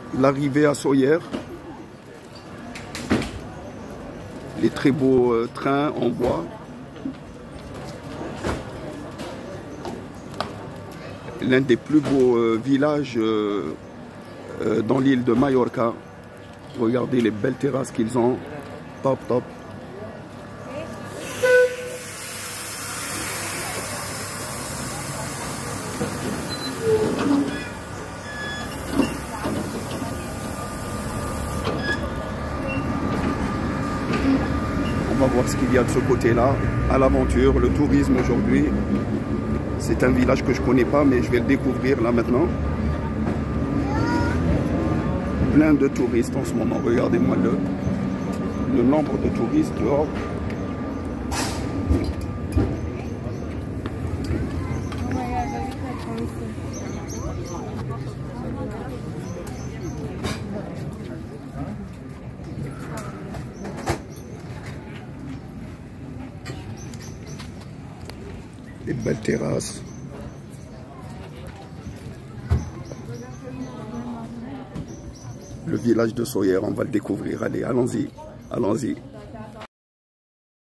l'arrivée à Soyer. Les très beaux trains en bois. L'un des plus beaux villages dans l'île de Mallorca. Regardez les belles terrasses qu'ils ont. Top, top. On va voir ce qu'il y a de ce côté-là, à l'aventure, le tourisme aujourd'hui. C'est un village que je ne connais pas, mais je vais le découvrir là maintenant. Plein de touristes en ce moment. Regardez-moi le nombre de touristes dehors. Les belles terrasses. Le village de Soyer, on va le découvrir. Allez, allons-y, allons-y.